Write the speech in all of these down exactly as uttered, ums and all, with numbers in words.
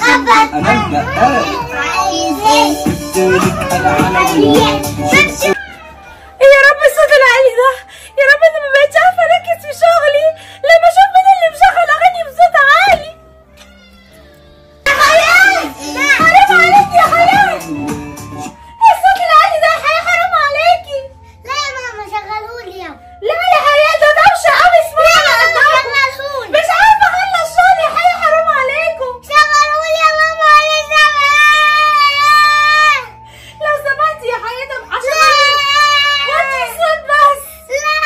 انا البقال عايز ايه؟ جبتلك انا على ايه يا رب الصوت العالي ده؟ يا رب انا ما بقتش عارفه اركز في شغلي لما اشوف مين اللي مشغل اغاني بصوت عالي. يا حياة حرام عليكي يا حياة، ايه الصوت العالي ده يا حياة؟ حرام عليكي. لا يا ماما شغلهولي يلا. لا يا حياة ده دوشه قوي، اسمعي شغلهولي. مش عارفه اخلص شغلي يا حياة، حرام عليكم. شغلهولي يا ماما ولا شغال؟ لو سمحتي يا حياة طب عشان وطي الصوت بس. لا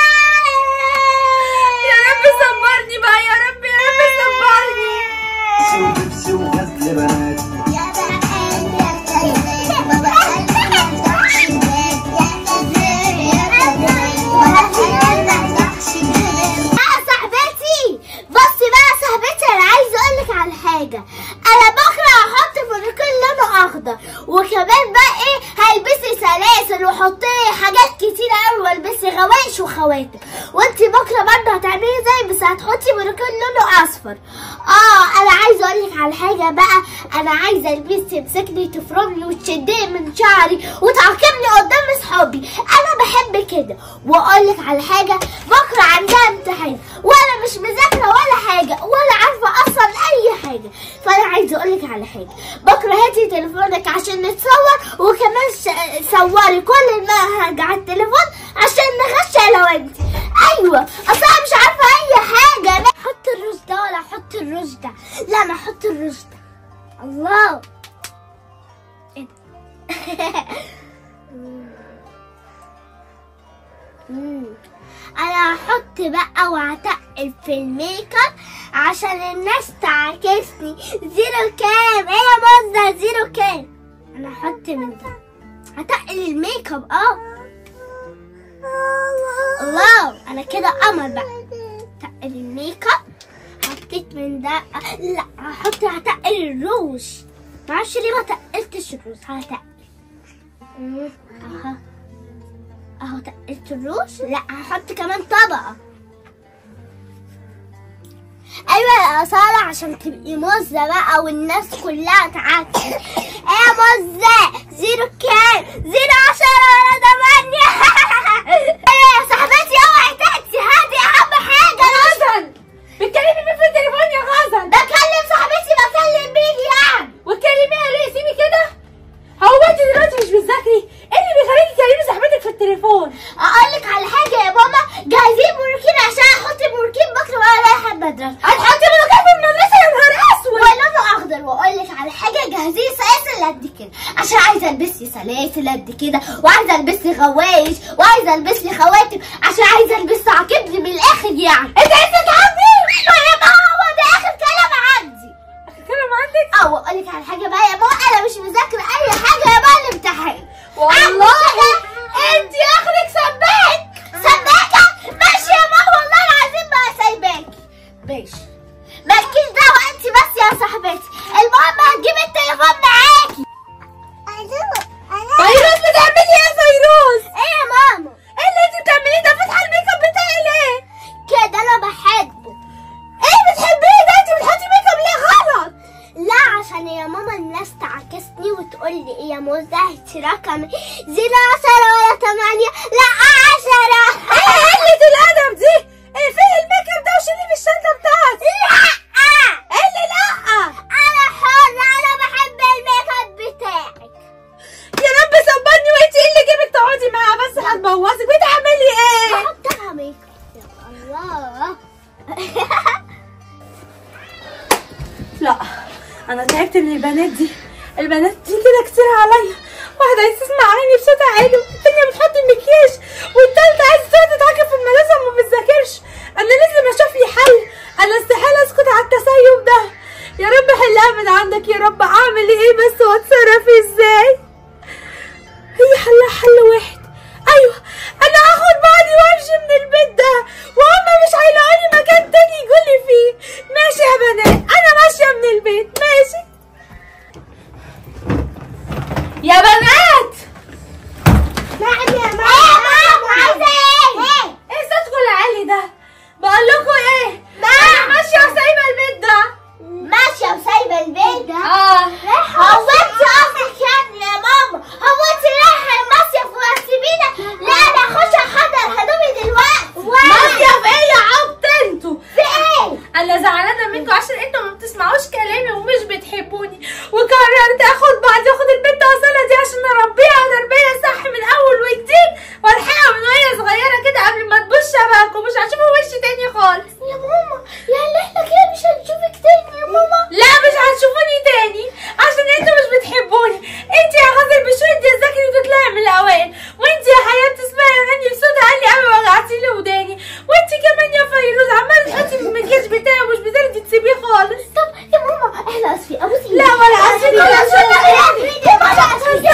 يا رب صبرني بقى، يا رب يا رب صبرني. ولبس وغزل بنات يا بحب يا كلب بابا قلبي ما تضحش بيك يا كبير يا كبير بابا قلبي ما تضحش بيك. بقى صاحبتي بصي بقى صاحبتي، انا عايزه اقول لك على حاجه. انا بكره هحط فونيكول لونه اخضر، وكمان بقى ايه هلبسي سلاسل وحطي حاجات كتير قوي والبسي غوايش وخواتم، وانتي بكره برضه هتعملي زي بس هتحطي فونيكول لونه اصفر. اه انا عايزه اقول لك على حاجه بقى، انا عايزه البس تمسكني تفرمني وتشدني من شعري وتعاقبني قدام اصحابي، انا بحب كده. واقول لك على حاجه، بكره عندها امتحان وانا مش مذاكره ولا حاجه ولا عارفه اصلا اي حاجه، فانا عايزه اقول لك على حاجه، بكره هاتي تليفونك عشان نتصور، وكمان ش- صوري كل المنهج على التليفون عشان نغش انا وانتي. ايوه اصل انا مش عارفه اي حاجه. حط الرز ده ولا احط الرز ده؟ لا انا احط الرز ده. الله ايه ده؟ مم. انا هحط بقى وهتقل في الميك اب عشان الناس تعاكسني. زيرو كام؟ ايه يا مزة زيرو كام؟ انا هحط من ده، هتقل الميك اب. اه الله انا كده قمر بقى. تقل الميك اب، حطيت من ده. لا هحط هتقل الروج، معرفش ليه ما تقلتش الروج. هتقل اهو اهو تقلت الروج. لا هحط كمان طبقة. ايوه يا سارة عشان تبقي مزة بقى والناس كلها تعاكس. ايه يا مزة؟ زيرو كام؟ زيرو عشرة ولا تمانية؟ ايوه يا صاحبتي اوعي تأتي، هاتي اهم حاجة. غزل بتكلمي مين في التليفون يا غزل؟ بكلم صاحبتي، بكلم بيجي يعني. وتكلميها ليه؟ سيبي كده. هو انت دلوقتي مش بتذاكري؟ ايه اللي بيخليكي تكلمي صاحبتك في التليفون؟ اقول لك على حاجة يا ماما، جاهزين بروكين عشان احط بروكين بكره وانا رايحة المدرسة. هتحطي بروكين في المدرسة يا نهار اسود؟ ولونه اخضر. واقول لك على حاجه، جهزي سلاسل قد كده عشان عايزه البسي سلاسل قد كده، وعايزه البسي غوايش، وعايزه البسي خواتم عشان عايزه البسي عاقبني من الاخر يعني. انت عايزه تعبني؟ يا ماما هو ده اخر كلام عندي. اخر كلام عندك؟ اه واقول لك على حاجه بقى يا ماما، انا مش مذاكره اي حاجه يا بقى الامتحان. والله انت اخرك سباك. سباكه؟ ماشي يا ماما والله العظيم ما سايباكي. ماشي مالكيش دعوه انت بس يا صاحبتي، المهم هتجيبي التليفون معاكي. فيروز بتعملي ايه يا فيروز؟ ايه يا ماما؟ ايه اللي انت بتعمليه ده؟ فاتحه الميك اب بتاعي ليه؟ كده انا بحبه. ايه بتحبيه ده؟ انت بتحطي ميك اب ليه غلط؟ لا عشان يا ماما الناس تعكسني وتقول لي ايه يا موزة انت رقم زيرو عشرة ولا تمانية؟ لا عشرة. ايه قلة الادب دي؟ ايه فين الميك اب ده وشيليه في الشنطه بتاعتي؟ لا ايه اللي لا؟ انا حرة، انا بحب الميك اب بتاعك. يا رب صبرني. وانت ايه اللي جابك تقعدي معاها بس هتبوظك؟ بتعملي ايه؟ بحطها ميك اب. يا الله. لا انا تعبت من البنات دي، البنات دي كده كتير عليا. واحده عايزه تسمع اغاني بصوت عالي، والتانيه بتحط المكياج، والتالته عايزه تقعد تتعاكف في المدرسه وما بتذاكرش. انا لازم اشوف لي حل، انا استحاله اسكت على التسيب ده. يا رب حلها من عندك يا رب. اعمل ايه بس واتصرف ازاي؟ هي حلها حل واحد. ايوه انا هاخد بعضي وامشي من البيت ده، وهما مش هيلاقوني مكان تاني يقولي فيه. ماشي يا بنات انا ماشيه من البيت. ماشي يا بنات. نعم يا ماما. ايه يا ماما عايزه ايه؟ ايه؟ ايه صوتكم العالي ده؟ بقول لكم ايه؟ نعم. انا ماشيه وسايبه البيت ده. ماشيه وسايبه البيت ده؟ اه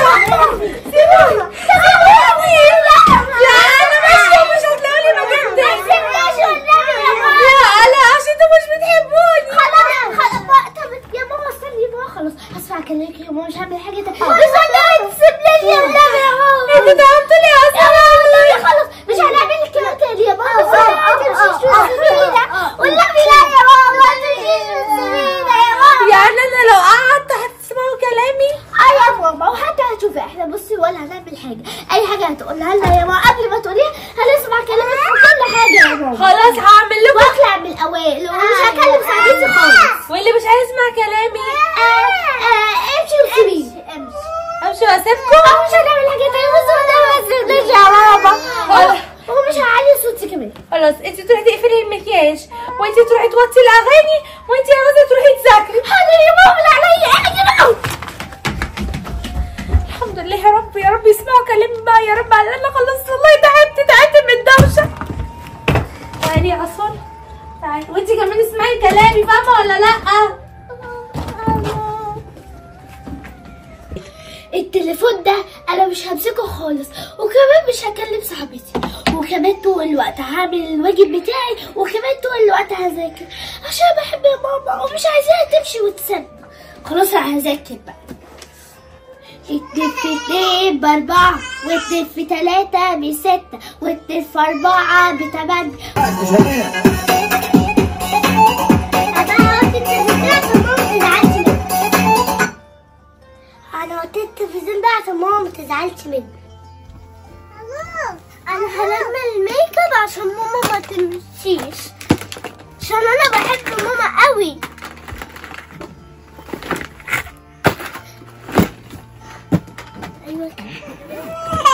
سيبوني لا انا ماشيه ومش هتلاقوني مكان تاني. لا لا عشان انتوا مش بتحبوني. خلاص خلاص بقى. طب يا ماما استني يا ماما خلاص هسمع كلامك يا ماما مش هعمل حاجه تانية. بس والله تسيبنيش يا ماما يا ماما. انتوا تعبتوني اصلا. خلاص مش هنعمل لك كلام تاني يا ماما. ما تمشيش وتسيبينا والنبي لا يا ماما ما تمشيش وتسيبينا يا ماما. يعني انا لو قعدت هتسمعوا كلامي؟ اه يا ماما وحتى هتشوفي احنا بصي ولا هنعمل حاجه. اي حاجه هتقولها لنا يا ماما قبل ما تقوليها هنسمع كلامك في كل حاجه يا ماما. خلاص هعمل لكم واطلع من الاوائل ومش هكلم صاحبتي خالص. واللي مش هيسمع كلامي امشي وسيبيني. امشي امشي واسيبكم. اه مش هنعمل حاجه تانية. بس ما تزعليش يا ماما. خلاص. ومش هعلي صوتي كمان. خلاص انت تروحي تقفلي المكياج وانت تروحي توطي الاغاني وانت عاوزه تروحي تذاكري. حاضر يا ماما لا عليا احكي بقى. الحمد لله يا رب يا رب يسمعوا كلامي بقى يا رب. على الاقل خلاص والله تعبت تعبت من الدوشه. تعالي يا اصل تعالي وانت كمان اسمعي كلامي فاهمه ولا لا؟ التليفون ده انا مش همسكه خالص وكمان مش هكلم صاحبتي وكمان طول الوقت هعمل الواجب بتاعي وكمان طول الوقت هذاكر عشان بحب يا ماما ومش عايزاها تمشي وتسيبني. خلاص انا هذاكر بقى. اتنين في اتنين باربعة واتنين في تلاتة بستة واتنين في اربعة بتمانية. انا قلت التلفزيون ده عشان ماما ما تزعلش مني. انا هلم الميك اب عشان ماما ما تمشيش عشان انا بحب ماما قوي. ايوه